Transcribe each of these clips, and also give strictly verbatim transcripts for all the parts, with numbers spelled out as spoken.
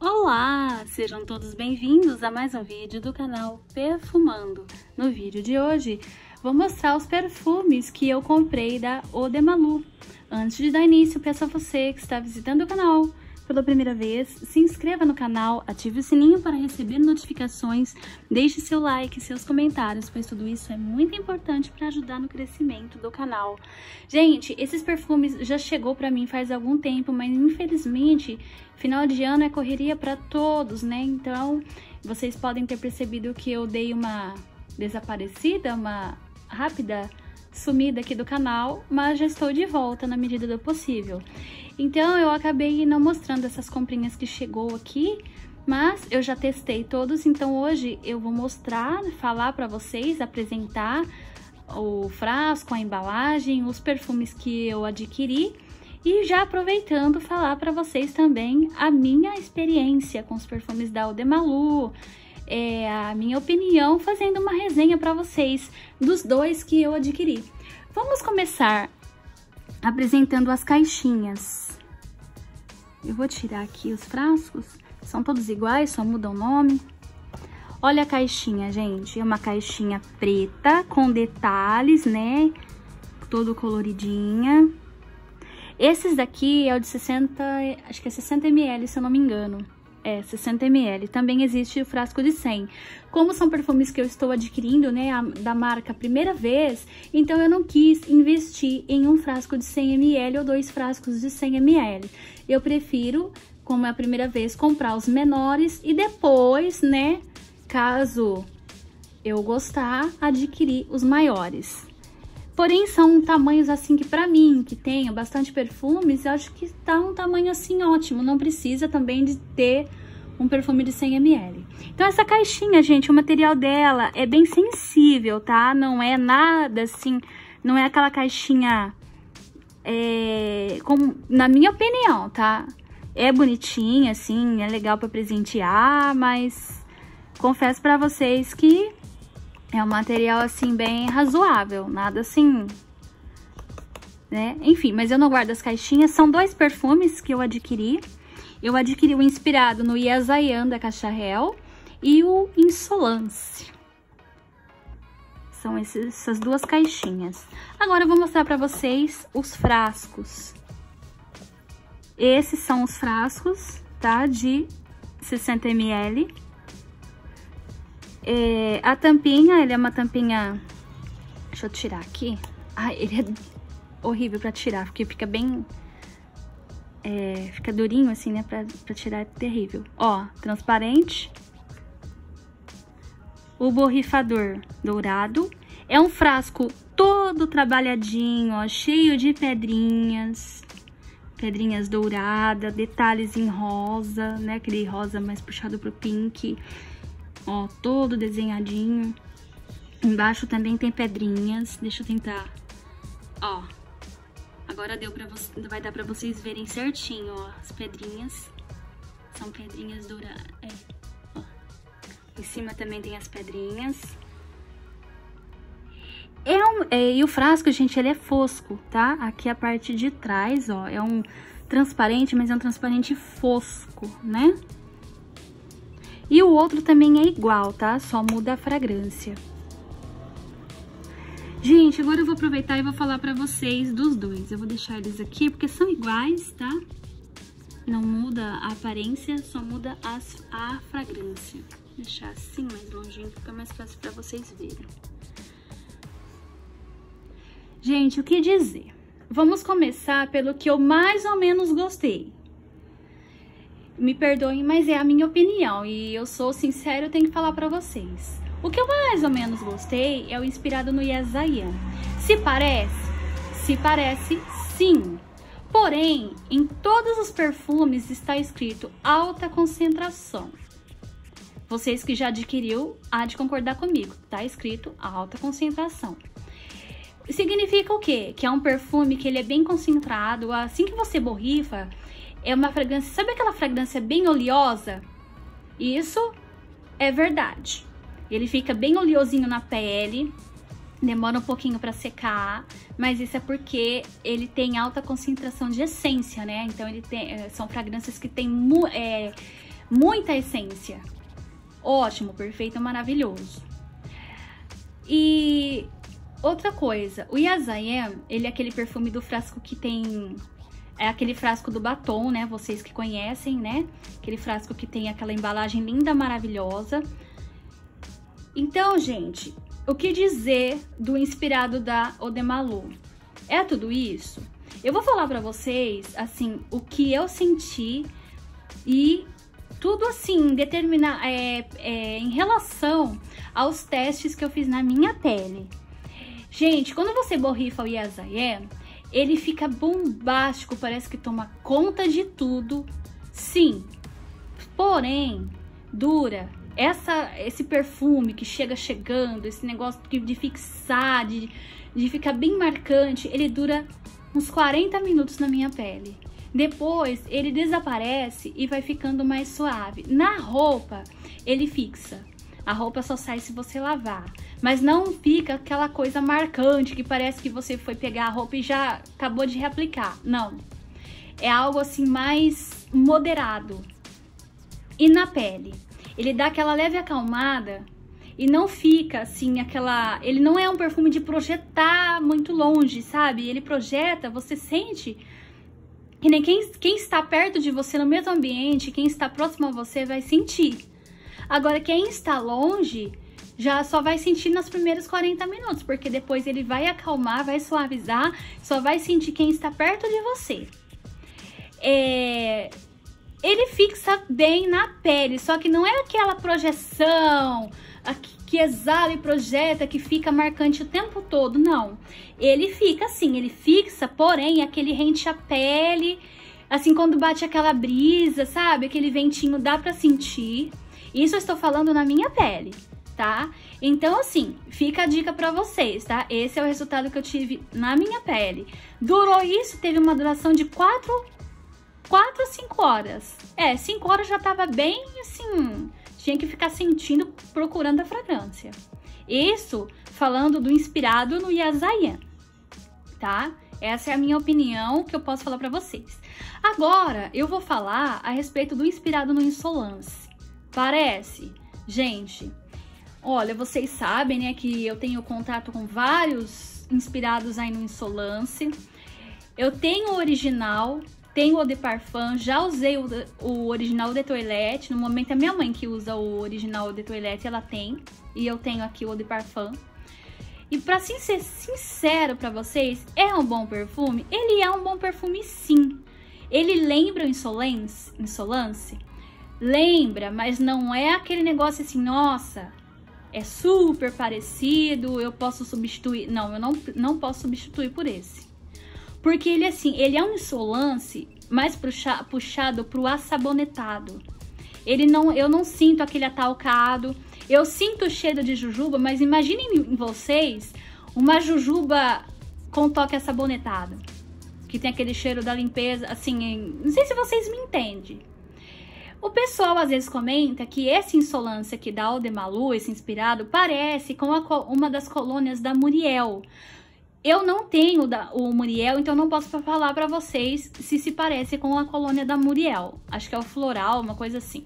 Olá, sejam todos bem-vindos a mais um vídeo do canal Perfumando. No vídeo de hoje, vou mostrar os perfumes que eu comprei da Eau de Malu. Antes de dar início, peço a você que está visitando o canal pela primeira vez, se inscreva no canal, ative o sininho para receber notificações, deixe seu like e seus comentários, pois tudo isso é muito importante para ajudar no crescimento do canal. Gente, esses perfumes já chegou para mim faz algum tempo, mas infelizmente, final de ano é correria para todos, né? Então, vocês podem ter percebido que eu dei uma desaparecida, uma rápida sumida aqui do canal, mas já estou de volta na medida do possível. Então, eu acabei não mostrando essas comprinhas que chegou aqui, mas eu já testei todos, então hoje eu vou mostrar, falar para vocês, apresentar o frasco, a embalagem, os perfumes que eu adquiri e já aproveitando falar para vocês também a minha experiência com os perfumes da Eau de Malu, é, a minha opinião, fazendo uma resenha para vocês dos dois que eu adquiri. Vamos começar apresentando as caixinhas. Eu vou tirar aqui os frascos, são todos iguais, só muda o nome. Olha a caixinha, gente, é uma caixinha preta com detalhes, né, todo coloridinha. Esses daqui é o de sessenta, acho que é sessenta mililitros, se eu não me engano. É, sessenta mililitros. Também existe o frasco de cem. Como são perfumes que eu estou adquirindo, né, a, da marca primeira vez, então eu não quis investir em um frasco de cem mililitros ou dois frascos de cem mililitros. Eu prefiro, como é a primeira vez, comprar os menores e depois, né, caso eu gostar, adquirir os maiores. Porém, são tamanhos assim que pra mim, que tenho bastante perfumes, eu acho que tá um tamanho assim ótimo. Não precisa também de ter um perfume de cem mililitros. Então, essa caixinha, gente, o material dela é bem sensível, tá? Não é nada assim, não é aquela caixinha, é, como, na minha opinião, tá? É bonitinha, assim, é legal pra presentear, mas confesso pra vocês que é um material, assim, bem razoável, nada assim, né? Enfim, mas eu não guardo as caixinhas. São dois perfumes que eu adquiri. Eu adquiri o inspirado no Yasayan, da Caixa Real, e o Insolence. São esses, essas duas caixinhas. Agora eu vou mostrar pra vocês os frascos. Esses são os frascos, tá? De sessenta mililitros. É, a tampinha, ele é uma tampinha... Deixa eu tirar aqui. Ai, ele é horrível pra tirar, porque fica bem... É, fica durinho assim, né? Pra, pra tirar é terrível. Ó, transparente. O borrifador dourado. É um frasco todo trabalhadinho, ó, cheio de pedrinhas. Pedrinhas douradas, detalhes em rosa, né? Aquele rosa mais puxado pro pink. Ó, todo desenhadinho. Embaixo também tem pedrinhas. Deixa eu tentar. Ó. Agora deu pra você, vai dar pra vocês verem certinho, ó. As pedrinhas. São pedrinhas douradas. É. Ó. Em cima também tem as pedrinhas. É um, é, e o frasco, gente, ele é fosco, tá? Aqui a parte de trás, ó. É um transparente, mas é um transparente fosco, né? E o outro também é igual, tá? Só muda a fragrância. Gente, agora eu vou aproveitar e vou falar pra vocês dos dois. Eu vou deixar eles aqui, porque são iguais, tá? Não muda a aparência, só muda as, a fragrância. Vou deixar assim mais longinho, fica mais fácil pra vocês verem. Gente, o que dizer? Vamos começar pelo que eu mais ou menos gostei. Me perdoem, mas é a minha opinião e eu sou sincera, eu tenho que falar pra vocês. O que eu mais ou menos gostei é o inspirado no Yasayan. Se parece? Se parece, sim. Porém, em todos os perfumes está escrito alta concentração. Vocês que já adquiriu, há de concordar comigo. Tá escrito alta concentração. Significa o quê? Que é um perfume que ele é bem concentrado. Assim que você borrifa, é uma fragrância, sabe aquela fragrância bem oleosa? Isso é verdade. Ele fica bem oleosinho na pele, demora um pouquinho para secar, mas isso é porque ele tem alta concentração de essência, né? Então ele tem, são fragrâncias que tem é, muita essência. Ótimo, perfeito, maravilhoso. E outra coisa, o Yes I Am, ele é aquele perfume do frasco que tem... É aquele frasco do batom, né? Vocês que conhecem, né? Aquele frasco que tem aquela embalagem linda, maravilhosa. Então, gente, o que dizer do inspirado da Eau de Malou? É tudo isso? Eu vou falar pra vocês, assim, o que eu senti e tudo assim, determinar, é, é, em relação aos testes que eu fiz na minha pele. Gente, quando você borrifa o Yes I Am, ele fica bombástico, parece que toma conta de tudo. Sim, porém, dura. Essa, esse perfume que chega chegando, esse negócio de fixar, de, de ficar bem marcante, ele dura uns quarenta minutos na minha pele. Depois, ele desaparece e vai ficando mais suave. Na roupa, ele fixa. A roupa só sai se você lavar. Mas não fica aquela coisa marcante que parece que você foi pegar a roupa e já acabou de reaplicar. Não. É algo assim mais moderado. E na pele? Ele dá aquela leve acalmada e não fica assim aquela... Ele não é um perfume de projetar muito longe, sabe? Ele projeta, você sente... Que nem quem, quem está perto de você no mesmo ambiente, quem está próximo a você vai sentir. Agora, quem está longe já só vai sentir nos primeiros quarenta minutos, porque depois ele vai acalmar, vai suavizar, só vai sentir quem está perto de você. É... Ele fixa bem na pele, só que não é aquela projeção que exala e projeta, que fica marcante o tempo todo, não. Ele fica assim, ele fixa, porém, aquele rente a pele, assim, quando bate aquela brisa, sabe? Aquele ventinho dá pra sentir. Isso eu estou falando na minha pele, tá? Então, assim, fica a dica pra vocês, tá? Esse é o resultado que eu tive na minha pele. Durou isso, teve uma duração de quatro a cinco horas. É, cinco horas já tava bem, assim, tinha que ficar sentindo, procurando a fragrância. Isso falando do inspirado no Yes I Am, tá? Essa é a minha opinião que eu posso falar pra vocês. Agora, eu vou falar a respeito do inspirado no Insolence. Parece? Gente, olha, vocês sabem, né, que eu tenho contato com vários inspirados aí no Insolence. Eu tenho o original, tenho o Eau de Parfum, já usei o, o original de Toilette. No momento, a minha mãe que usa o original de Toilette, ela tem. E eu tenho aqui o Eau de Parfum. E pra ser sincero pra vocês, é um bom perfume? Ele é um bom perfume, sim. Ele lembra o Insolence? Insolence? Lembra, mas não é aquele negócio assim, nossa, é super parecido, eu posso substituir. Não, eu não, não posso substituir por esse. Porque ele, assim, ele é um Insolence mais puxa, puxado pro assabonetado. Ele não, eu não sinto aquele atalcado. Eu sinto o cheiro de jujuba, mas imaginem em vocês uma jujuba com toque assabonetado. Que tem aquele cheiro da limpeza, assim, não sei se vocês me entendem. O pessoal às vezes comenta que esse Insolence aqui da Eau de Malou, esse inspirado, parece com a, uma das colônias da Muriel. Eu não tenho da, o Muriel, então não posso falar pra vocês se se parece com a colônia da Muriel. Acho que é o Floral, uma coisa assim.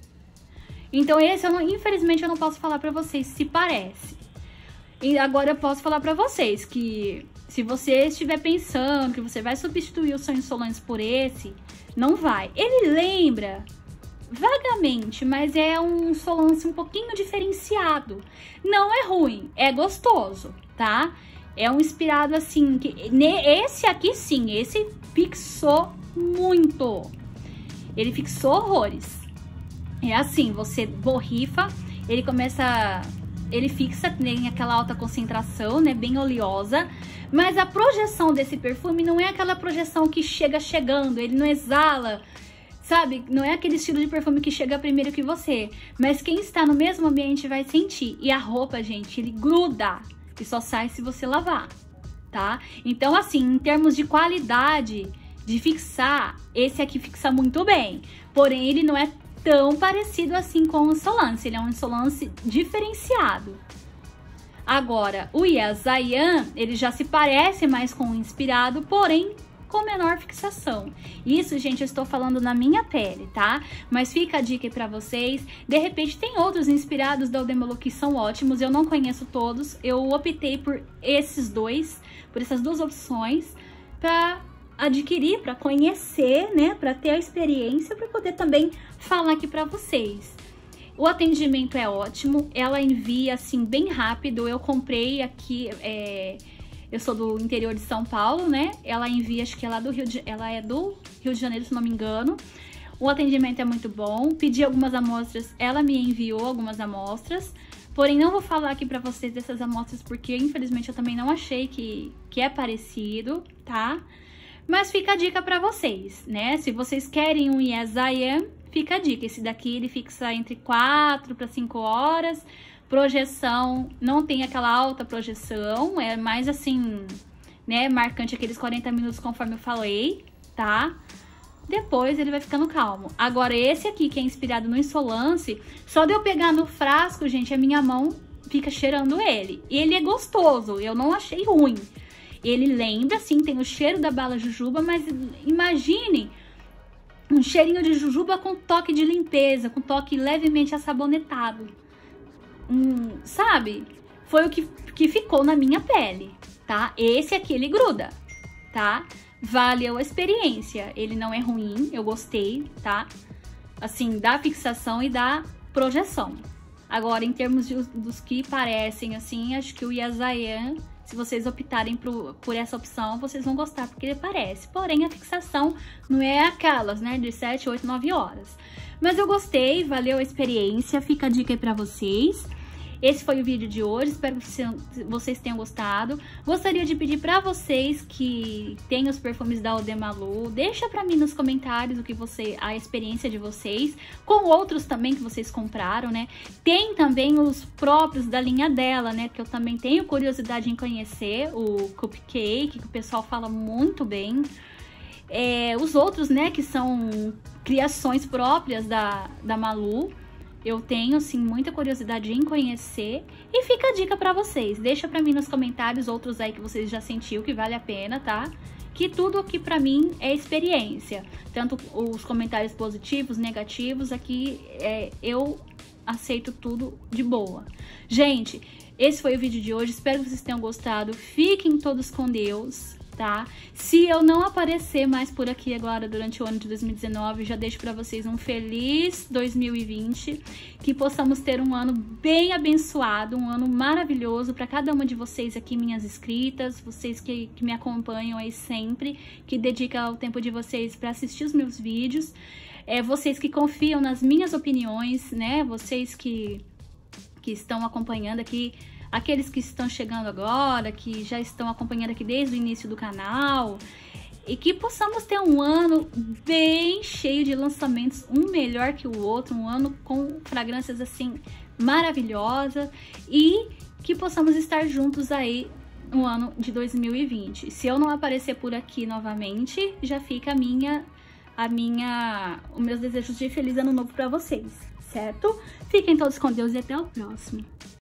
Então esse, eu não, infelizmente, eu não posso falar pra vocês se parece. E agora eu posso falar pra vocês que se você estiver pensando que você vai substituir o seu Insolence por esse, não vai. Ele lembra vagamente, mas é um Insolence um pouquinho diferenciado. Não é ruim, é gostoso, tá? É um inspirado assim, que esse aqui sim, esse fixou muito. Ele fixou horrores. É assim, você borrifa, ele começa, ele fixa, tem aquela alta concentração, né, bem oleosa. Mas a projeção desse perfume não é aquela projeção que chega chegando, ele não exala, sabe? Não é aquele estilo de perfume que chega primeiro que você. Mas quem está no mesmo ambiente vai sentir. E a roupa, gente, ele gruda. E só sai se você lavar, tá? Então, assim, em termos de qualidade, de fixar, esse aqui fixa muito bem. Porém, ele não é tão parecido assim com o Insolence. Ele é um Insolence diferenciado. Agora, o Yes I Am, ele já se parece mais com o inspirado, porém, com menor fixação. Isso, gente, eu estou falando na minha pele, tá? Mas fica a dica aí pra vocês. De repente tem outros inspirados da Eau que são ótimos, eu não conheço todos. Eu optei por esses dois, por essas duas opções, pra adquirir, pra conhecer, né? Pra ter a experiência, pra poder também falar aqui pra vocês. O atendimento é ótimo, ela envia assim bem rápido. Eu comprei aqui, é, eu sou do interior de São Paulo, né? Ela envia, acho que ela é do Rio de, ela é do Rio de Janeiro, se não me engano. O atendimento é muito bom. Pedi algumas amostras, ela me enviou algumas amostras. Porém, não vou falar aqui pra vocês dessas amostras porque, infelizmente, eu também não achei que, que é parecido, tá? Mas fica a dica pra vocês, né? Se vocês querem um Yes I Am, fica a dica. Esse daqui, ele fixa entre quatro para cinco horas. Projeção, não tem aquela alta projeção. É mais assim, né? Marcante aqueles quarenta minutos, conforme eu falei, tá? Depois ele vai ficando calmo. Agora, esse aqui, que é inspirado no Insolance, só de eu pegar no frasco, gente, a minha mão fica cheirando ele. Ele é gostoso, eu não achei ruim. Ele lembra, sim, tem o cheiro da bala jujuba, mas imagine um cheirinho de jujuba com toque de limpeza, com toque levemente assabonetado. Hum, sabe? Foi o que, que ficou na minha pele, tá? Esse aqui, ele gruda, tá? Valeu a experiência. Ele não é ruim, eu gostei, tá? Assim, da fixação e da projeção. Agora, em termos de, dos que parecem, assim, acho que o Yes I Am, se vocês optarem por, por essa opção, vocês vão gostar, porque ele parece. Porém, a fixação não é aquelas, né, de sete, oito, nove horas. Mas eu gostei, valeu a experiência, fica a dica aí pra vocês. Esse foi o vídeo de hoje, espero que vocês tenham gostado. Gostaria de pedir pra vocês que têm os perfumes da Eau de Malu, deixa pra mim nos comentários o que você, a experiência de vocês, com outros também que vocês compraram, né? Tem também os próprios da linha dela, né? Que eu também tenho curiosidade em conhecer, o Cupcake, que o pessoal fala muito bem. É, os outros, né, que são criações próprias da, da Malu. Eu tenho, sim, muita curiosidade em conhecer. E fica a dica pra vocês. Deixa pra mim nos comentários outros aí que vocês já sentiu que vale a pena, tá? Que tudo aqui pra mim é experiência. Tanto os comentários positivos, negativos, aqui é, eu aceito tudo de boa. Gente, esse foi o vídeo de hoje. Espero que vocês tenham gostado. Fiquem todos com Deus, tá? Se eu não aparecer mais por aqui agora durante o ano de dois mil e dezenove, já deixo pra vocês um feliz dois mil e vinte, que possamos ter um ano bem abençoado, um ano maravilhoso pra cada uma de vocês aqui, minhas inscritas, vocês que, que me acompanham aí sempre, que dedicam o tempo de vocês pra assistir os meus vídeos, é, vocês que confiam nas minhas opiniões, né? Vocês que, que estão acompanhando aqui, aqueles que estão chegando agora, que já estão acompanhando aqui desde o início do canal, e que possamos ter um ano bem cheio de lançamentos, um melhor que o outro, um ano com fragrâncias assim maravilhosas, e que possamos estar juntos aí no ano de dois mil e vinte. Se eu não aparecer por aqui novamente, já fica a minha, a minha, os meus desejos de feliz ano novo para vocês, certo? Fiquem todos com Deus e até o próximo.